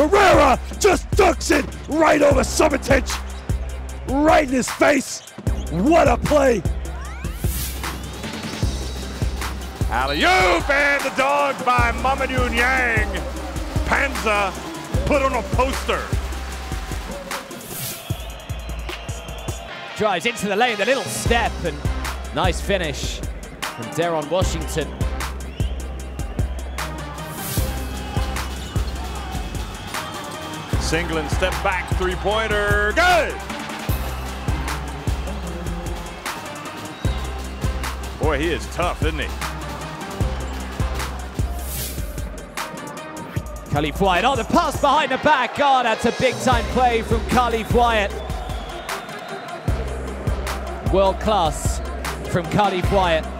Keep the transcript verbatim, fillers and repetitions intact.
Moreira just dunks it right over Summertich, right in his face. What a play. Alley-oop and the dog by Mamadou Niang. Panza put on a poster. Drives into the lane, the little step, and nice finish from Deron Washington. Senglin step back three-pointer, good! Boy, he is tough, isn't he? Khalif Wyatt, oh, the pass behind the back. Oh, that's a big-time play from Khalif Wyatt. World class from Khalif Wyatt.